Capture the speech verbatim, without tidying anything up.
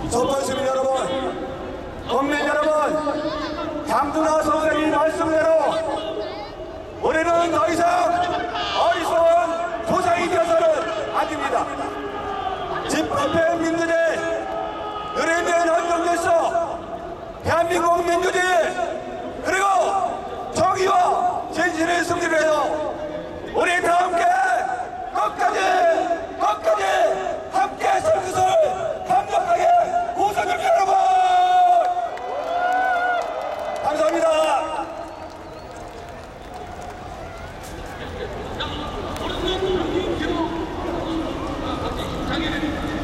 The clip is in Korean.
석권 시민 여러분, 국민 여러분, 장준하 선생님 말씀대로 우리는 더 이상 어리석은 조상이 되어서는 안 됩니다. 집합의 민주주의, 누리는 헌정에서 대한민국 민주주의 그리고 정의와 진실의 승리를 해서 우리 다 함께 끝까지 끝까지 함께 설 것을 강력하게 고성을 여러분 감사합니다. 자, 어르신, 장애인